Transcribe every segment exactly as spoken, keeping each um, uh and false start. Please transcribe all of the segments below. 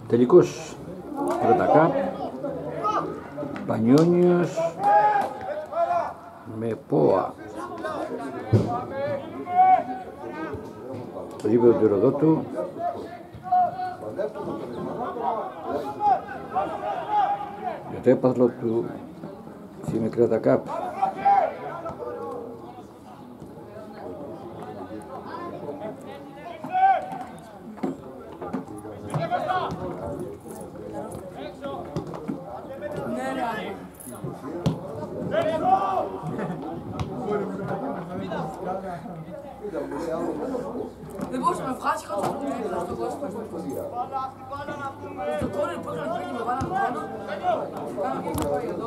Τελικός Κροτακά, Πανιόνιος με ΠΟΑ. Το γήπεδο του Ηροδότου. Για το έπαθλο του Σιμικράτα Κάπ. Δεν μπορούσα να βγάλει κάτω από τον κόσμο. Στο κόρνερ που έκανε και με βάλαμε πάνω. Κάνα και πάει εδώ.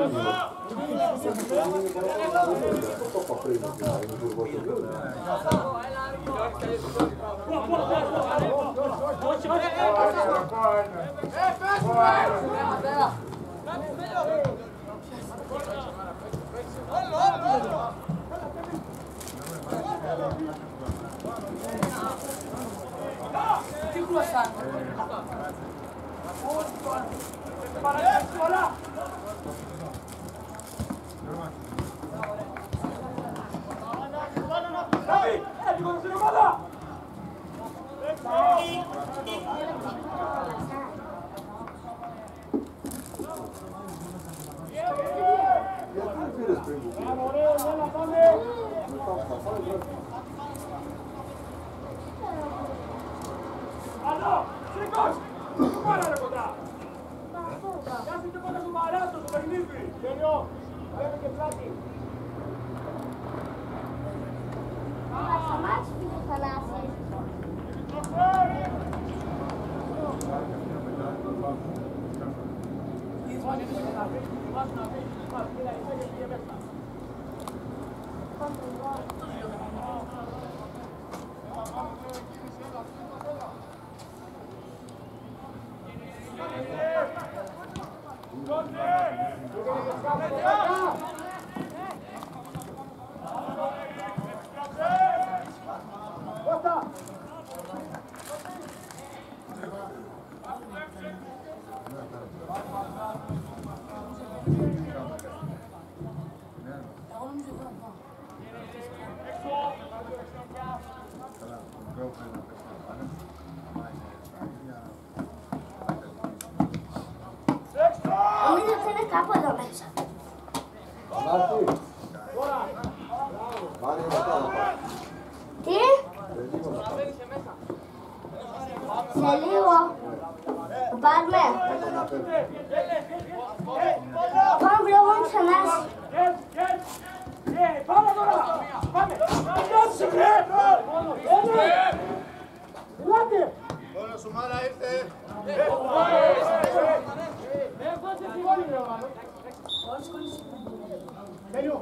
Τι κουρασάνε. Τι? Σε λίγο. Πάρουμε. Πάμε βλέπουμε ξανά. Πάμε τώρα! Πάμε! Ελάτε! Όλος ομάδα ήρθε! Τέλειο!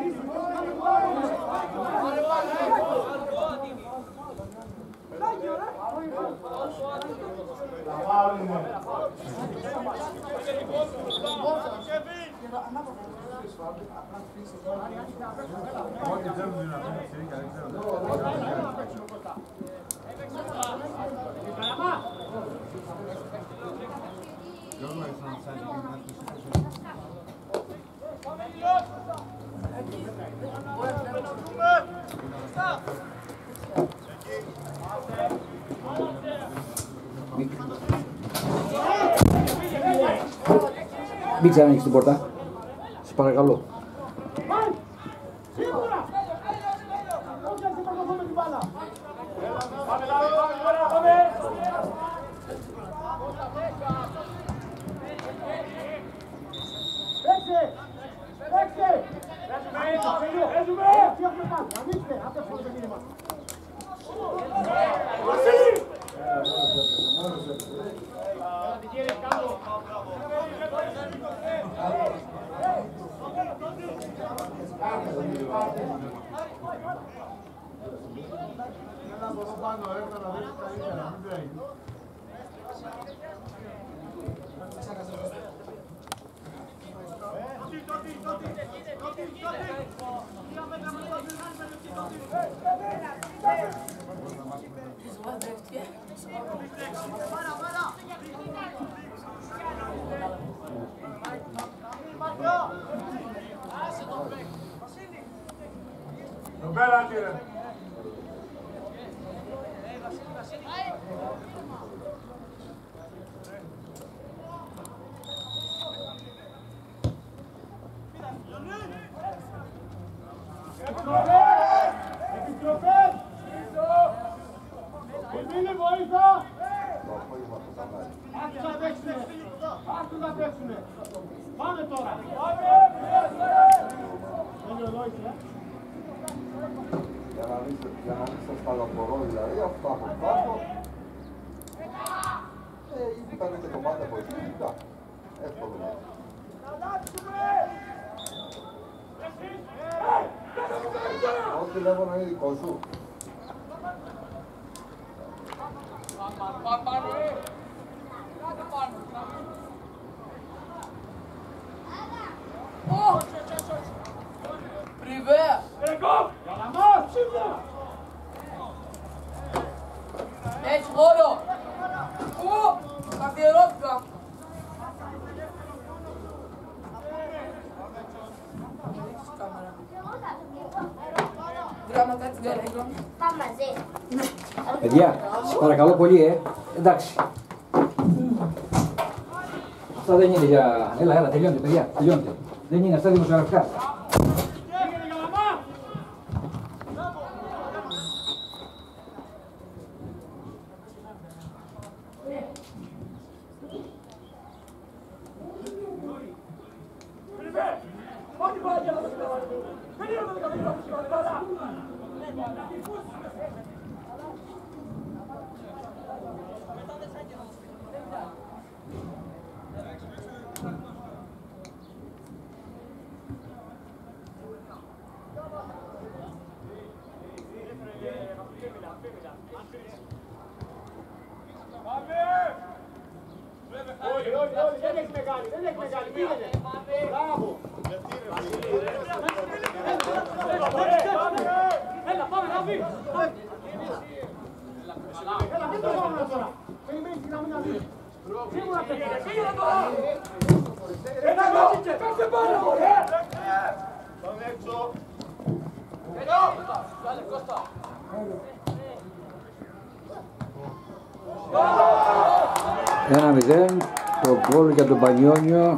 Μην ξανανοίξεις την πόρτα. Σε παρακαλώ. Μπέλα κύριε! Επιστροφές! Εμείνε βοήθεια! Ας τους απέξουνε! Ας τους απέξουνε! Πάμε τώρα! Τέλειο εδώ είσαι, Για να μην σας παλαμπορώ δηλαδή, αυτά από κάτω. Ε, ή που παίρνετε κομμάτια από εκεί, εύκολο. τηλέφωνο είναι δικό σου. Privé! Έχει χώρο! Ου! Καθιερώθηκα! Γράμμα κάτσε γράμμα. Πάμε μαζί. Παιδιά, σας παρακαλώ πολύ, ε. Εντάξει. Αυτά δεν είναι για... Έλα, έλα, τελειώντε, παιδιά, τελειώντε. Δεν είναι αυτά δημοσιογραφικά. Όχι, όχι, όχι, δεν έχει μεγάλη, δεν έχει μεγάλη, πήγαινε. Μπράβο. Έλα, πάμε, Ραφή. Έλα, μην το κάνουμε τώρα. Περιμένεις την γραμμή να δεις. Σίγουρα πήγαινε, πήγαινε τώρα. Ένα κόψε, κόψε πάνω, μωρέ. Πάμε έξω. Εδώ. Κάλε, Κώστα. Ένα μηδέν, το γκολ για τον Πανιόνιο.